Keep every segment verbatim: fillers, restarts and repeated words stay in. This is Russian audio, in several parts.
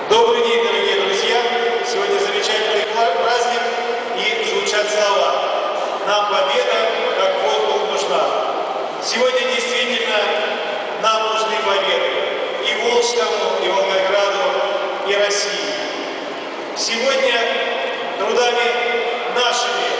Добрый день, дорогие друзья! Сегодня замечательный праздник и звучат слова. Нам победа, как воздух, нужна. Сегодня действительно нам нужны победы и Волжскому, и Волгограду, и России. Сегодня трудами нашими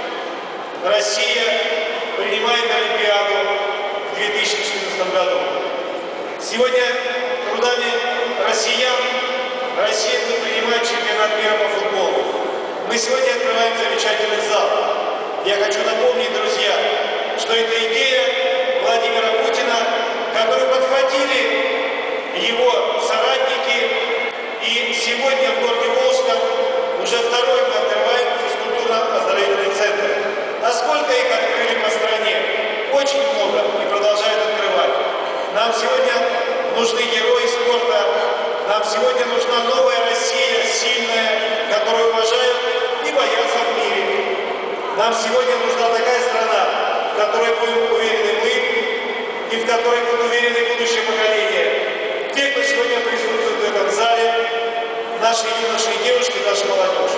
Россия принимает Олимпиаду в две тысячи четырнадцатом году. Сегодня трудами россиян Россия будет принимать чемпионат мира по футболу. Мы сегодня открываем замечательный зал. Я хочу напомнить, друзья, что это идея Владимира Путина, которую подхватили его соратники. И сегодня в городе Волжском уже второй мы открываем физкультурно-оздоровительный центр. А сколько их открыли по стране? Очень много и продолжают открывать. Нам сегодня нужны герои спорта. Нам сегодня нужна новая Россия, сильная, которую уважают и боятся в мире. Нам сегодня нужна такая страна, в которой будем уверены мы и в которой будут уверены будущее поколение. Те, кто сегодня присутствует в этом зале, наши юноши и девушки, наша молодежь.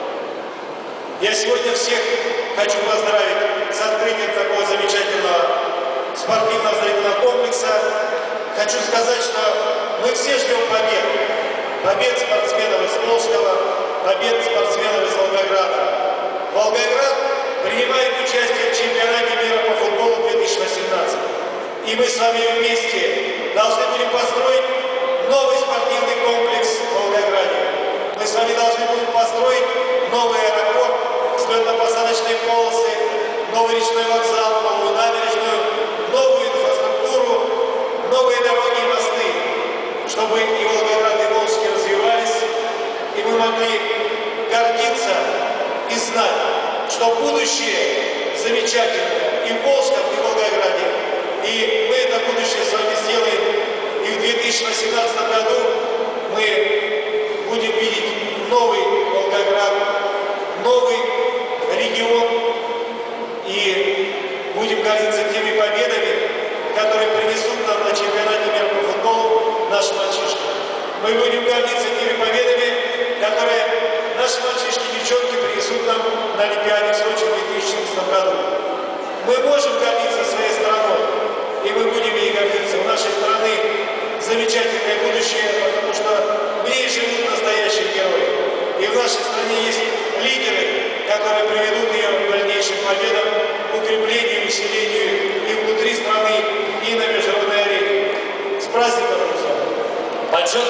Я сегодня всех хочу поздравить с открытием такого замечательного спортивно-оздоровительного комплекса. Хочу сказать, что мы все ждем побед. Побед спортсменов из Волжского, побед спортсменов из Волгограда. Волгоград принимает участие в чемпионате мира по футболу две тысячи восемнадцать. И мы с вами вместе должны будем построить новый спортивный комплекс в Волгограде. Мы с вами должны будем построить новый аэропорт, взлетно-посадочные полосы, новый речной вокзал, новую набережную, новую инфраструктуру, новые дороги и мосты, чтобы и Волгоград, и Волжский развивались, и мы могли гордиться и знать, что будущее замечательное и в Волжском, и в Волгограде. И мы это будущее с вами сделаем, и в две тысячи восемнадцатом году мы будем видеть новый Волгоград, новый регион, и будем гордиться теми победами, которые принесут нам на чемпионате мира по футболу наши мальчишки. Мы будем гордиться теми победами, которые наши мальчишки и девчонки принесут нам на Олимпиаде в Сочи в две тысячи четырнадцатом году. Мы можем гордиться своей страной, и мы будем ей гордиться. У нашей страны замечательное будущее,